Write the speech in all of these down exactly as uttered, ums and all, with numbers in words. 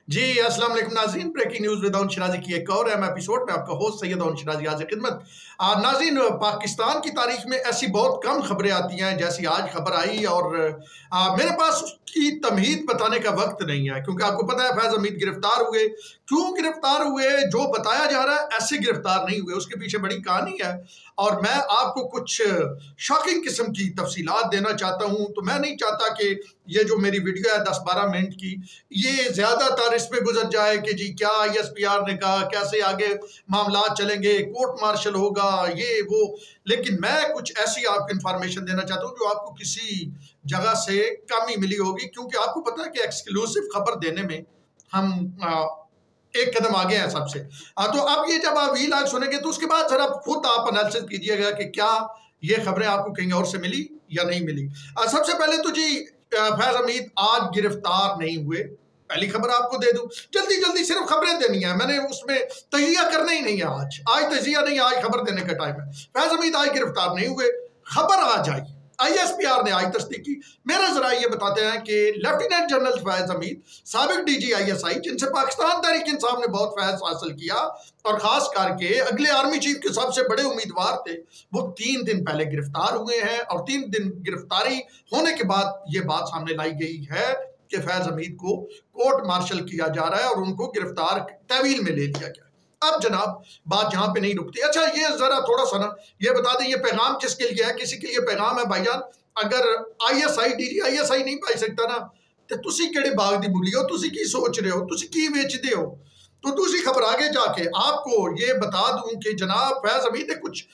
जी अस्सलाम वालेकुम नाज़रीन, ब्रेकिंग न्यूज़ विद शिराजी की एक और अहम एपिसोड में आपका होस्ट सैयद शिराजी हाज़िर खिदमत। नाज़रीन, पाकिस्तान की तारीख में ऐसी बहुत कम खबरें आती हैं जैसी आज खबर आई, और आ, मेरे पास उसकी तमहीद बताने का वक्त नहीं है, क्योंकि आपको पता है फैज़ हमीद गिरफ्तार हुए। क्यों गिरफ्तार हुए, जो बताया जा रहा है ऐसे गिरफ्तार नहीं हुए, उसके पीछे बड़ी कहानी है और मैं आपको कुछ शॉकिंग किस्म की तफसीलात देना चाहता हूं। तो मैं नहीं चाहता कि ये जो मेरी वीडियो है दस बारह मिनट की, ये ज़्यादातर इस पे गुजर जाए कि जी क्या आई एस पी आर ने कहा, कैसे आगे मामला चलेंगे, कोर्ट मार्शल होगा, ये वो। लेकिन मैं कुछ ऐसी आपको इंफॉर्मेशन देना चाहता हूँ जो आपको किसी जगह से कम ही मिली होगी, क्योंकि आपको पता है कि एक्सक्लूसिव खबर देने में हम आ, एक कदम आगे हैं सबसे। आ, तो अब ये जब आप वी लाग सुनेंगे तो उसके बाद जरा खुद आप एनालिसिस कीजिएगा कि क्या ये खबरें आपको कहीं और से मिली या नहीं मिली। आ, सबसे पहले तो जी फैज हमीद आज गिरफ्तार नहीं हुए, पहली खबर आपको दे दूं। जल्दी जल्दी सिर्फ खबरें देनी है, मैंने उसमें तजिया करना ही नहीं है। आज आज तजिया नहीं, आज खबर देने का टाइम है। फैज हमीद आज गिरफ्तार नहीं हुए, खबर आज आई, आई एस पी आर ने आज तस्दीक की। मेरा जरा ये बताते हैं कि लेफ्टिनेंट जनरल फैज हमीद, साबिक डी जी आई एस आई, जिनसे पाकिस्तान तहरीक इंसाफ ने बहुत फैज हासिल किया और खास करके अगले आर्मी चीफ के सबसे बड़े उम्मीदवार थे, वो तीन दिन पहले गिरफ्तार हुए हैं। और तीन दिन गिरफ्तारी होने के बाद ये बात सामने लाई गई है कि फैज हमीद को कोर्ट मार्शल किया जा रहा है और उनको गिरफ्तार तहवील में ले लिया गया। अब जनाब बात यहाँ पे नहीं रुकती। अच्छा, ये जरा थोड़ा सा ना ये बता दें, ये पैगाम किसके लिए है? किसी के लिए पैगाम है भाईजान। अगर I S I D G I S I नहीं पाई सकता ना, तो तुसी केड़े बाग दी बुली हो, तुसी की सोच रहे हो, तुसी की बेचते हो। तो दूसरी खबर आगे जाके आपको ये बता दूं कि जनाब फैज हमीद ने कुछ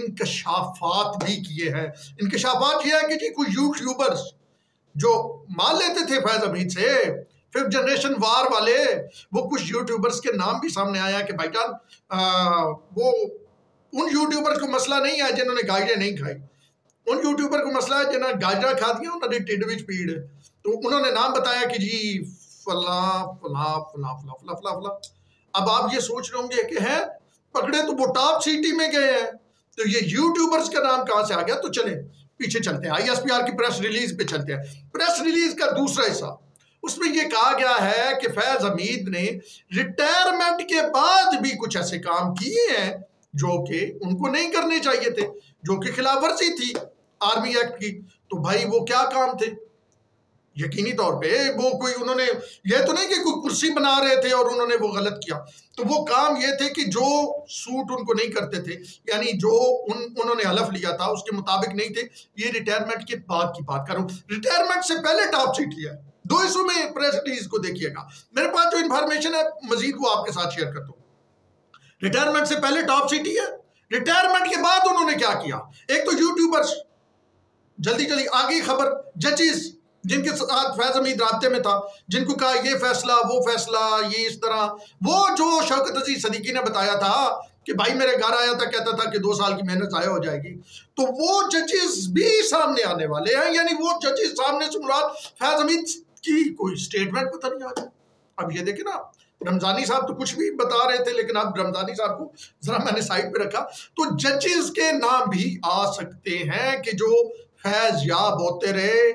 इंकशाफात भी किए हैं। इंकशाफात ये है कि जी कुछ यूट्यूबर्स जो मान लेते थे फैज हमीद से, फिफ्थ जनरेशन वार वाले, वो कुछ यूट्यूबर्स के नाम भी सामने आया कि भाईजान वो उन यूट्यूबर्स को मसला नहीं है जिन्होंने गाजरें नहीं खाई, उन यूट्यूबर को मसला है जिन्होंने गाजरा खा दिया, उन्होंने टिड विच पीड़। तो उन्होंने नाम बताया कि जी फला फला फला फला फला फला फला। अब आप ये सोच रहे होंगे कि है पकड़े तो वो टॉप सिटी में गए हैं, तो ये यूट्यूबर्स का नाम कहां से आ गया? तो चले पीछे चलते हैं, आई एस पी आर की प्रेस रिलीज पे चलते हैं। प्रेस रिलीज का दूसरा हिस्सा, उसमें यह कहा गया है कि फैज हमीद ने रिटायरमेंट के बाद भी कुछ ऐसे काम किए हैं जो कि उनको नहीं करने चाहिए थे, जो कि खिलाफ वर्जी थी आर्मी एक्ट की। तो भाई वो क्या काम थे? यकीनी तौर पे वो कोई उन्होंने ये तो नहीं कि कोई कुर्सी बना रहे थे और उन्होंने वो गलत किया। तो वो काम ये थे कि जो सूट उनको नहीं करते थे, यानी जो उन उन्होंने हलफ लिया था उसके मुताबिक नहीं थे। ये रिटायरमेंट के बाद की बात करूं, रिटायरमेंट से पहले टॉप सीट है। दो हिस्सों में प्रेस रिलीज को देखिएगा, मेरे पास जो इंफॉर्मेशन है मजीद वो आपके साथ शेयर करता हूं। रिटायरमेंट से पहले टॉप सिटी है, रिटायरमेंट के बाद उन्होंने क्या किया? एक तो यूट्यूबर्स, जल्दी जल्दी आगे खबर, जजेस जिनके साथ फैज हमीद राब्ते में था, जिनको कहा ये फैसला वो फैसला, ये इस तरह, वो जो शौकत अजीज सदीकी ने बताया था कि भाई मेरे घर आया था, कहता था कि दो साल की मेहनत ज़ाया हो जाएगी, तो वो जजेस भी सामने आने वाले हैं। यानी वो जजेस सामने से मुराद फैज हमीद की कोई स्टेटमेंट पता नहीं आ रहा। अब ये देखे ना, रमजानी साहब तो कुछ भी बता रहे थे, लेकिन अब रमजानी साहब को जरा मैंने साइड पे रखा, तो जजेस के नाम भी आ सकते हैं कि जो फैज याब होते रहे,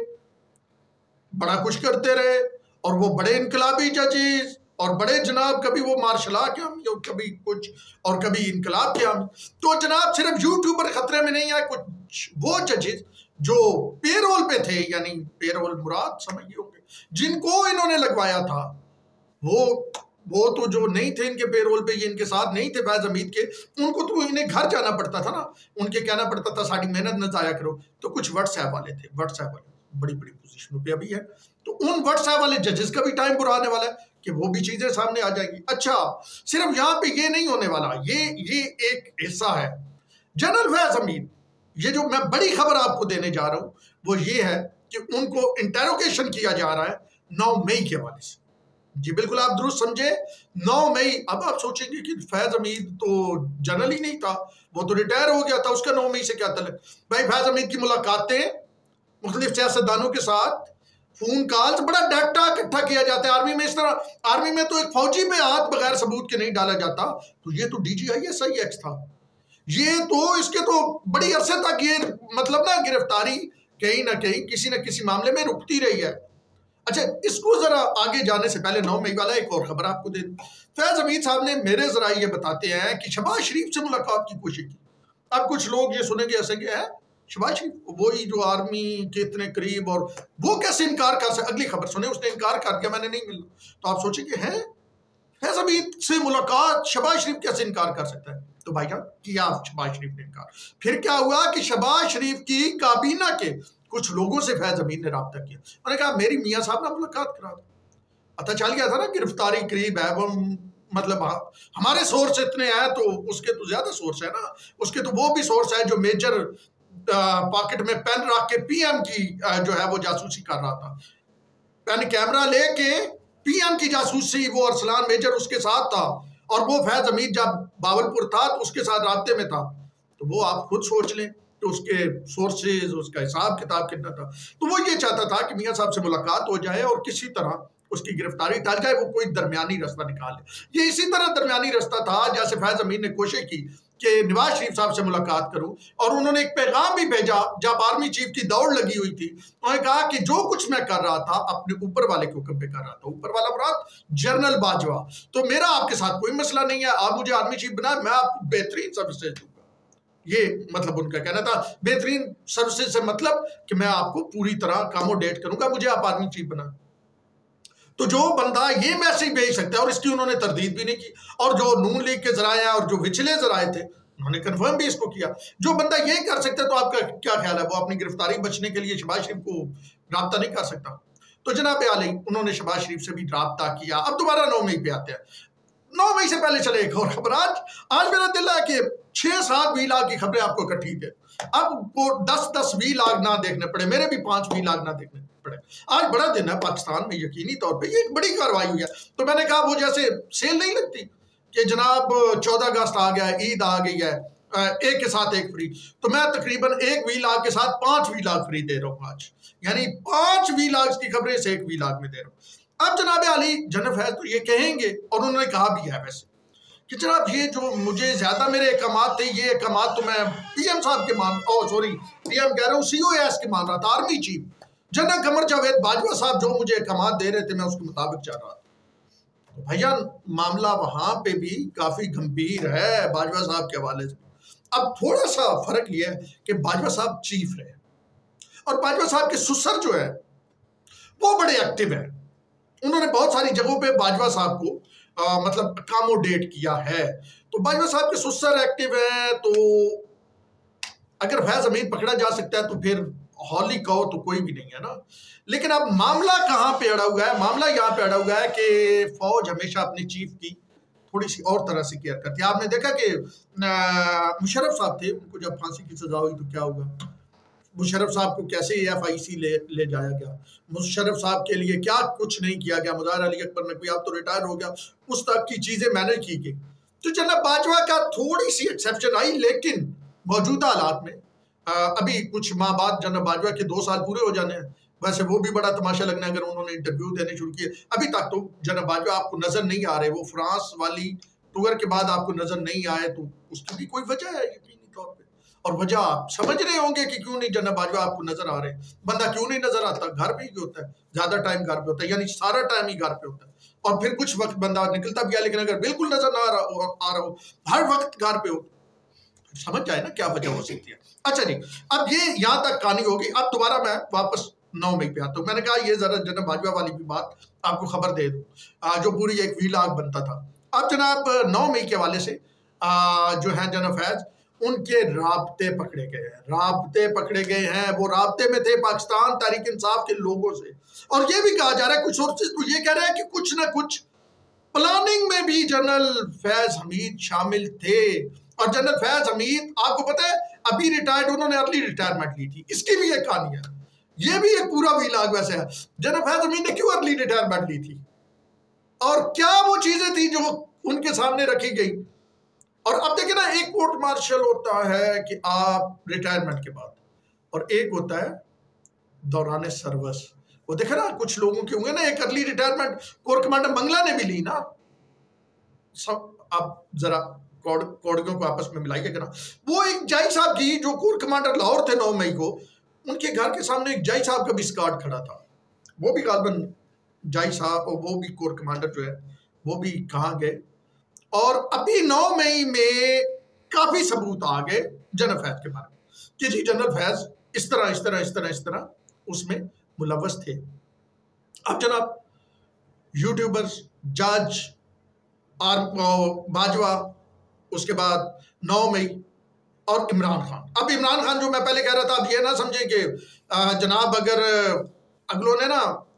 बड़ा कुछ करते रहे, और वो बड़े इनकलाबी जजेस और बड़े जनाब, कभी वो मार्शला के हामी और कभी कुछ और कभी इनकलाब के हामी। तो जनाब सिर्फ यूट्यूबर खतरे में नहीं है, कुछ वो जजेस जो पेरोल पे थे, यानी पेरोल मुराद समझिए होंगे, जिनको इन्होंने लगवाया था, वो वो तो जो नहीं थे इनके पेरोल पे, ये इनके साथ नहीं थे फैज हमीद के, उनको तो इन्हें घर जाना पड़ता था ना, उनके कहना पड़ता था साड़ी मेहनत न जाया करो। तो कुछ व्हाट्सएप वाले थे, व्हाट्सएप वाले बड़ी बड़ी पोजीशनों पे अभी है, तो उन व्हाट्सएप वाले जजेस का भी टाइम बुरा आने वाला है कि वो भी चीजें सामने आ जाएगी। अच्छा, सिर्फ यहाँ पे ये नहीं होने वाला, ये ये एक हिस्सा है। जनरल फैज हमीद, ये जो मैं बड़ी खबर आपको देने जा रहा हूं वो ये है कि उनको इंटेरोगेशन किया जा रहा है नौ मई के हवाले से। जी बिल्कुल, आप दुरुस्त समझे, नौ मई। अब आप सोचेंगे कि फैज हमीद तो जनरल ही नहीं था, वो तो रिटायर हो गया था, उसका नौ मई से क्या तल्लुक? भाई फैज हमीद की मुलाकातें मुख्तलिफ सियासतदानों के साथ, फोन कॉल्स, बड़ा डाटा इकट्ठा किया जाता है आर्मी में। इस तरह आर्मी में तो एक फौजी पे हाथ बगैर सबूत के नहीं डाला जाता। तो ये तो D G I S I ex था, ये तो इसके तो बड़ी अरसे तक ये मतलब ना गिरफ्तारी कहीं ना कहीं किसी न किसी मामले में रुकती रही है। अच्छा, इसको जरा आगे जाने से पहले नौ मई वाला एक और खबर आपको दे दूं। फैज हमीद साहब ने मेरे जरा ये बताते हैं कि शहबाज शरीफ से मुलाकात की कोशिश की। अब कुछ लोग ये सुनेंगे ऐसे कि है शहबाज शरीफ वही जो आर्मी के इतने करीब, और वो कैसे इनकार कर सकते। अगली खबर सुने, उसने इनकार कर दिया, मैंने नहीं मिलना। तो आप सोचेंगे हैं फैज हमीद से मुलाकात शहबाज शरीफ कैसे इनकार कर सकता है। तो भाईजान किया शहबाज शरीफ ने इनकार। फिर क्या हुआ कि शहबाज शरीफ की काबीना के कुछ लोगों से फैज हमीद ने राब्ता किया। उन्होंने कहा मेरी मियाँ साहब ने मुलाकात करा दो। पता चल गया था ना गिरफ्तारी करीब है। वो मतलब हमारे सोर्स इतने हैं तो उसके तो ज्यादा सोर्स है ना, उसके तो वो भी सोर्स है जो मेजर पॉकेट में पेन रख के पीएम की जो है वो जासूसी कर रहा था। पेन कैमरा लेके पीएम की जासूसी, वो अरसलान मेजर उसके साथ था, और वो फैज हमीद जब बावलपुर था तो उसके साथ राब्ते में था। तो वो आप खुद सोच लें कि उसके सोर्सेज, उसका हिसाब किताब कितना था। तो वो ये चाहता था कि मियाँ साहब से मुलाकात हो जाए और किसी तरह उसकी गिरफ्तारी टल जाए, वो कोई दरमियानी रास्ता निकाले। ये इसी तरह दरमियानी रास्ता था जैसे फैज हमीद ने कोशिश की कि नवाज शरीफ साहब से मुलाकात करूं, और उन्होंने एक पैगाम भी भेजा जब आर्मी चीफ की दौड़ लगी हुई थी। उन्होंने कहा कि जो कुछ मैं कर रहा था अपने ऊपर वाले के हुक्म पे कर रहा था। ऊपर वाला मुराद जनरल बाजवा। तो मेरा आपके साथ कोई मसला नहीं है, आप मुझे आर्मी चीफ बनाए, मैं आपको बेहतरीन सर्विसेज दूंगा। ये मतलब उनका कहना था। बेहतरीन सर्विसेज से मतलब कि मैं आपको पूरी तरह अकोमोडेट करूंगा, मुझे आप आर्मी चीफ बना। तो जो बंदा ये मैसेज भेज सकता है, और इसकी उन्होंने तरदीद भी नहीं की, और जो नून लीग के जराए और जो विचले जराए थे उन्होंने कंफर्म भी इसको किया। जो बंदा ये कर सकता है तो आपका क्या ख्याल है वो अपनी गिरफ्तारी बचने के लिए शहबाज शरीफ को राब्ता नहीं कर सकता। तो जनाब आली उन्होंने शहबाज शरीफ से भी राब्ता किया। अब दोबारा नौ मई पे आते हैं। नौ मई से पहले चले एक और खबर। आज आज मेरा दिल है कि छह सात वी लाख की खबरें आपको इकट्ठी थे। अब वो दस दस वी लाख ना देखने पड़े, मेरे भी पांच वी लाख ना देखने पड़े। आज बड़ा दिन है पाकिस्तान में, यकीनी तौर पे ये एक बड़ी कार्रवाई हुई है। तो मैंने कहा वो जैसे सेल नहीं लगती कि जनाब चौदह अगस्त आ गया है, ईद आ गई है, एक के साथ एक फ्री, तो मैं तकरीबन एक वी लाख के साथ पांच वी लाख फ्री दे रहा हूँ आज। यानी पांच वी लाख की खबरें से एक वी लाख में दे रहा हूँ। अब जनाब आली जनरल फैज तो ये कहेंगे, और उन्होंने कहा भी है वैसे, कि जनाब ये जो मुझे ज्यादा मेरे अहकामात थे, ये अहकामात तो मैं पीएम साहब के मान ओ सॉरी पीएम कह रहा हूँ सीओएस के मान रहा था। Army chief general Qamar Javed Bajwa साहब जो मुझे अहकामात दे रहे थे मैं उसके मुताबिक चल रहा था। तो भाईजान मामला वहां पे भी काफी गंभीर है बाजवा साहब के हवाले से। अब थोड़ा सा फर्क ये है कि बाजवा साहब चीफ रहे, और बाजवा साहब के सुसर जो है वो बड़े एक्टिव है। उन्होंने बहुत सारी जगहों पे बाजवा साहब को आ, मतलब अकोमोडेट किया है। तो बाजवा साहब के सुसर एक्टिव है, तो अगर फैज हमीद पकड़ा जा सकता है तो फिर हॉली कहो तो कोई भी नहीं है ना। लेकिन अब मामला कहाँ पे अड़ा हुआ है? मामला यहाँ पे अड़ा हुआ है कि फौज हमेशा अपने चीफ की थोड़ी सी और तरह से केयर करती है। आपने देखा कि मुशर्रफ साहब थे, उनको जब फांसी की सजा हुई तो क्या हुआ, मुशर्रफ साहब को कैसे एफ आई सी ले ले जाया गया, मुशर्रफ साहब के लिए क्या कुछ नहीं किया गया, मुज़ाहिर अली अकबर नकवी आप तो रिटायर हो गया, उस तक की चीजें मैनेज की गई। तो जनाब बाजवा का थोड़ी सी एक्सेप्शन आई, लेकिन मौजूदा हालात में आ, अभी कुछ माह बाद जनरल बाजवा के दो साल पूरे हो जाने हैं। वैसे वो भी बड़ा तमाशा लगना है अगर उन्होंने इंटरव्यू देने शुरू किए। अभी तक तो जनरल बाजवा आपको नजर नहीं आ रहे, वो फ्रांस वाली टूर के बाद आपको नजर नहीं आए, तो उसकी भी कोई वजह है यकीनी तौर पे। और वजह आप समझ रहे होंगे कि क्यों नहीं जनरल बाजवा आपको नजर आ रहे। बंदा क्यों नहीं नजर आता? घर पे ही होता है, ज्यादा टाइम घर पे होता है, यानी सारा टाइम ही घर पे होता है। और फिर कुछ वक्त बंदा निकलता भी है, लेकिन अगर बिल्कुल नजर ना आ रहा आ रहा हो, हर वक्त घर पे हो, समझ जाए ना क्या वजह हो सकती है। अच्छा जी, अब ये यहाँ तक कहानी होगी। अब दोबारा मैं वापस नौ मई पे आता हूँ। मैंने कहा ये जरा जनरल बाजवा वाली भी बात आपको खबर दे दूँ जो पूरी एक वी लाख बनता था। अब जनाब नौ मई के हवाले से आ, जो है जनरल फैज उनके राब्ते पकड़े गए हैं, राब्ते पकड़े गए हैं। वो राब्ते में थे पाकिस्तान तहरीक इंसाफ के लोगों से, और ये भी कहा जा रहा है कुछ सोर्सेज तो ये कह रहे हैं कि कुछ ना कुछ प्लानिंग में भी जनरल फैज हमीद शामिल थे। और जनरल फैज हमीद आपको पता है अभी रिटायर्ड, उन्होंने अर्ली रिटायरमेंट ली थी, इसकी भी एक कहानी है। ये भी एक पूरा वीलाग वैसे है जनरल फैज हमीद ने क्यों अर्ली रिटायरमेंट ली थी, और क्या वो चीजें थी जो उनके सामने रखी गई। और अब देखिए ना, एक कोर्ट मार्शल होता है कि आप रिटायरमेंट के बाद, और एक होता है दौरान सर्विस। वो देखा ना कुछ लोगों के होंगे ना, एक early retirement corps commander Mangla ने भी ली ना। सब आप जरा कौड़ियों को आपस में मिलाइएगा ना। वो एक जाई साहब की जो कोर कमांडर लाहौर थे नौ मई को, उनके घर के सामने एक जाई साहब का भी स्कार्ड खड़ा था। वो भी गालबन जाई साहब और वो भी कोर कमांडर जो है वो भी कहाँ गए। और अभी नौ मई में काफी सबूत आ गए जनरल फैज के बारे में कि जी जनरल फैज इस तरह इस तरह इस तरह इस तरह उसमें मुलव्वस थे। अब जनाब यूट्यूबर्स, जज, आर बाजवा, उसके बाद नौ मई और इमरान खान। अब इमरान खान जो मैं पहले कह रहा था, अब ये ना समझे कि जनाब अगर अगलों ने ना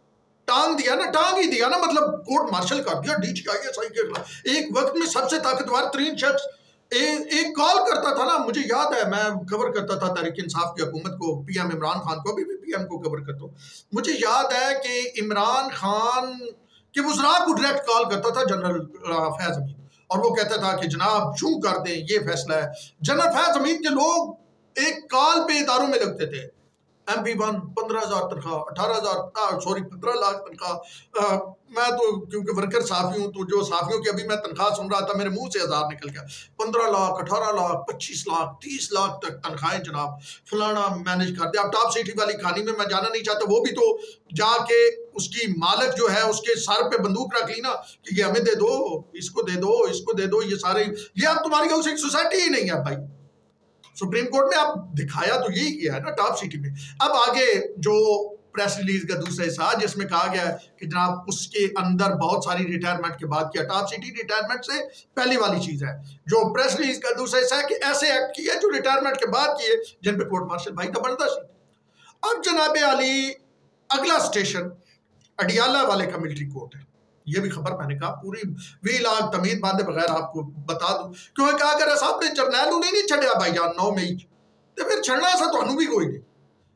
टांग दिया ना, टांग ही दिया ना, मतलब कोर्ट मार्शल कर दिया डीजीआईएसआई के खिलाफ। एक वक्त में सबसे ताकतवर तरीन शख्स ए, एक कॉल करता था ना, मुझे याद है मैं कवर करता था तहरीक इंसाफ की हुकूमत को, पीएम इमरान खान को, अभी भी पीएम को कवर करता हूँ। मुझे याद है कि इमरान खान के वज़रा को डायरेक्ट कॉल करता था जनरल फैज हमीद, और वो कहता था कि जनाब शू कर दें, ये फैसला है। जनरल फैज हमीद के लोग एक कॉल पे इदारों में लगते थे। एम पी वन पंद्रह हजार तनख्वाह, अठारह हजार सॉरी पंद्रह लाख तनख्वाह। मैं तो क्योंकि वर्कर साफी हूँ, तो जो साफियों की अभी मैं तनख्वाह सुन रहा था मेरे मुंह से हजार निकल गया। पंद्रह लाख, अठारह लाख, पच्चीस लाख, तीस लाख तक तनख्वाहें जनाब फलाना मैनेज कर दिया। अब टॉप सिटी वाली खानी में मैं जाना नहीं चाहता, वो भी तो जाके उसकी मालिक जो है उसके सर पे बंदूक रख ली ना कि ये हमें दे दो, इसको दे दो, इसको दे दो, ये सारे, ये अब तुम्हारी हाउसिंग सोसाइटी ही नहीं है भाई। सुप्रीम कोर्ट ने आप दिखाया तो यही किया है ना टॉप सिटी में। अब आगे जो प्रेस रिलीज का दूसरा हिस्सा जिसमें कहा गया है कि जनाब उसके अंदर बहुत सारी रिटायरमेंट के बाद किया, टॉप सिटी रिटायरमेंट से पहली वाली चीज है। जो प्रेस रिलीज का दूसरा हिस्सा है कि ऐसे एक्ट किए जो रिटायरमेंट के बाद किए जिन पे कोर्ट मार्शल भाई का बर्दाश्त। अब जनाब अली अगला स्टेशन अडियाला वाले का मिलिट्री कोर्ट है। ये भी खबर मैंने कहा पूरी वी लाख तमीद बांधे बगैर आपको बता दूं, क्योंकि अगर साहब ने जरनैल नहीं नहीं छड़िया भाईजान नौ मई तो फिर छड़ना सा तो भी कोई नहीं।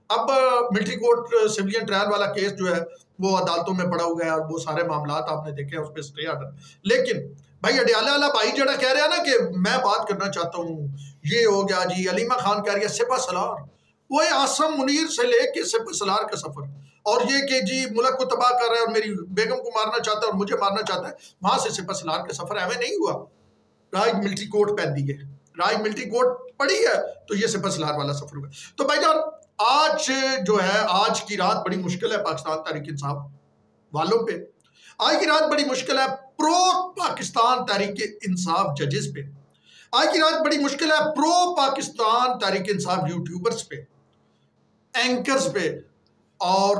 अब मिलिट्री कोर्ट सिविलियन ट्रायल वाला केस जो है वो अदालतों में पड़ा हुआ है और वो सारे मामला आपने देखे हैं, उस पर स्टे आर्डर। लेकिन भाई अडियाला वाला भाई जरा कह रहा है ना कि मैं बात करना चाहता हूँ, ये हो गया जी। अलीमा खान कह रही है सिपा सलार, वो आसम मुनीर से लेके सिपा सलार का सफर, और ये कि जी मुल्क को तबाह कर रहा है और मेरी बेगम को मारना चाहता है और मुझे मारना चाहता है, वहां से सिपा सलार का सफर हमें नहीं हुआ। राज मिलिट्री कोर्ट पहन दी है, राज मिलिट्री कोर्ट पड़ी है तो ये सिपा सलार वाला सफर हुआ। तो भाईजान आज जो है, आज की रात बड़ी मुश्किल है पाकिस्तान तहरीक इंसाफ वालों पे। आज की रात बड़ी मुश्किल है प्रो पाकिस्तान तहरीक इंसाफ जजेस पे। आज की रात बड़ी मुश्किल है प्रो पाकिस्तान तहरीक इंसाफ यूट्यूबर्स पे, एंकर्स पे, और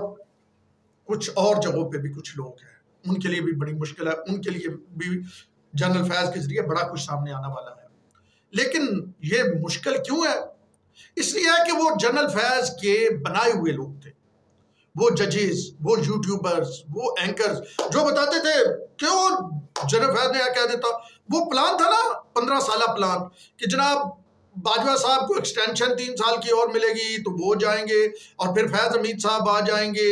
कुछ और जगहों पे भी कुछ लोग हैं, उनके लिए भी बड़ी मुश्किल है। उनके लिए भी जनरल फैज के जरिए बड़ा कुछ सामने आने वाला है। लेकिन ये मुश्किल क्यों है? इसलिए है कि वो जनरल फैज के बनाए हुए लोग थे, वो जजेस, वो यूट्यूबर्स, वो एंकर्स जो बताते थे। क्यों जनरल फैज ने क्या कह देता, वो प्लान था ना पंद्रह साल प्लान कि जनाब बाजवा साहब को एक्सटेंशन तीन साल की और मिलेगी तो वो जाएंगे, और फिर फैज हमीद साहब आ जाएंगे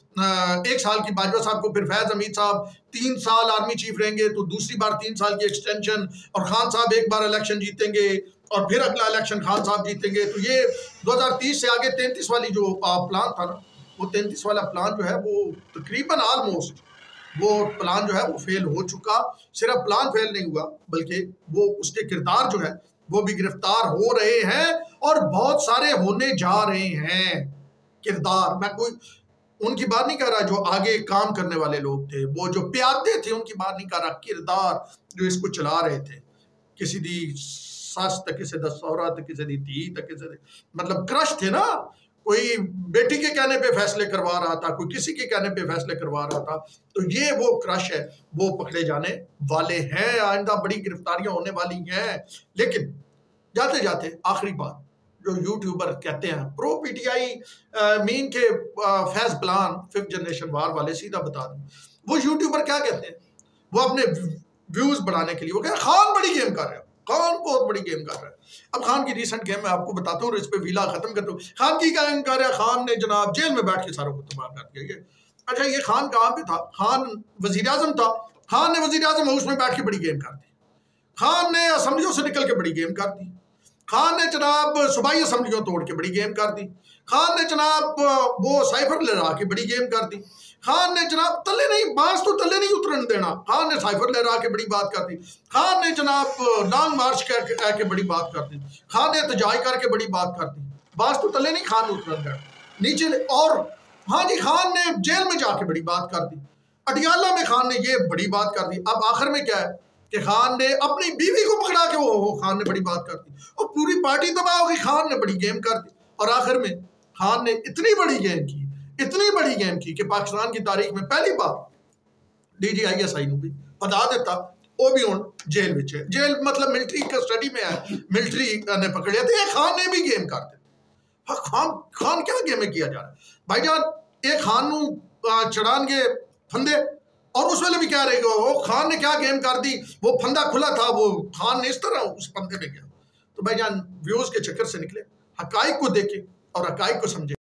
एक साल की बाजवा साहब को, फिर फैज हमीद साहब तीन साल आर्मी चीफ रहेंगे तो दूसरी बार तीन साल की एक्सटेंशन, और खान साहब एक बार इलेक्शन जीतेंगे और फिर अगला इलेक्शन खान साहब जीतेंगे। तो ये दो हज़ार तीस से आगे तैंतीस वाली जो प्लान था ना, वो तैंतीस वाला प्लान जो है वो तकरीबन ऑलमोस्ट वो प्लान जो है वो फेल हो चुका। सिर्फ प्लान फेल नहीं हुआ बल्कि वो उसके किरदार जो है वो भी गिरफ्तार हो रहे हैं और बहुत सारे होने जा रहे हैं किरदार। मैं कोई उनकी बात नहीं कर रहा जो आगे काम करने वाले लोग थे, वो जो प्यादे थे उनकी बात नहीं कर रहा, किरदार जो इसको चला रहे थे। किसी दी सस तक, किसी दा सौरा तक, किसी दी धी तक, किसी मतलब क्रश थे ना। कोई बेटी के कहने पे फैसले करवा रहा था, कोई किसी के कहने पे फैसले करवा रहा था। तो ये वो क्रश है, वो पकड़े जाने वाले हैं। आइंदा बड़ी गिरफ्तारियां होने वाली हैं। लेकिन जाते जाते आखिरी बात जो यूट्यूबर कहते हैं प्रो पीटीआई मीन के Faiz plan fifth generation war वाले, सीधा बता दूं वो यूट्यूबर क्या कहते हैं, वो अपने व्यूज बढ़ाने के लिए वो कह रहे खान बड़ी गेम कर रहा है, खान बहुत बड़ी गेम कर रहा है। अब खान की रिसेंट गेम मैं आपको बताता हूँ, इस पे वीला खत्म करता हूँ। खान की क्या गेम कर रहा है? खान ने जनाब जेल में बैठ के सारों को तबाह कर दिया। ये अच्छा, ये खान कहाँ पे था? खान वजीर आजम था। खान ने वजीर आजम हाउस में बैठ के बड़ी गेम कर दी। खान ने असम्बलियों से निकल के बड़ी गेम कर दी। खान ने जनाब सूबाई असम्बलियों तोड़ के बड़ी गेम कर दी। खान ने जनाब वो साइफर लहरा के बड़ी गेम कर दी। खान ने जनाब तले नहीं, बांस तो तले नहीं उतरने देना, खान ने साइफर लहरा के बड़ी बात कर दी। खान ने जनाब लॉन्ग मार्च कह के बड़ी बात कर दी। खान ने एहतजाज करके बड़ी बात कर दी। बांस तो तले नहीं, खान उतरने देना नीचे। और हाँ जी, खान ने जेल में जाके बड़ी बात कर दी, अडियाला में खान ने ये बड़ी बात कर दी। अब आखिर में क्या है कि खान ने अपनी बीवी को पकड़ा के वो, वो खान ने बड़ी बात कर दी और पूरी पार्टी तबाह हो गई। खान ने बड़ी गेम कर दी और आखिर में खान ने इतनी बड़ी गेम की, इतनी बड़ी गेम की कि पाकिस्तान की तारीख में पहली बार डी जी आई एस आई भी बता देता, वो भी हूँ जेल में है। जेल मतलब मिलिट्री कस्टडी में है, मिलिट्री ने पकड़े थे। खान ने भी गेम कर दी। हाँ, खान खान क्या गेम में किया जा रहा है भाईजान? एक खान नू चढ़ानगे फंदे और उस वेले भी क्या रहेगा, वो खान ने क्या गेम कर दी, वो फंदा खुला था, वो खान ने इस तरह उस फंदे में गया। तो भाईजान व्यूज के चक्कर से निकले, हकाइक को देखे और हकाइक को समझे।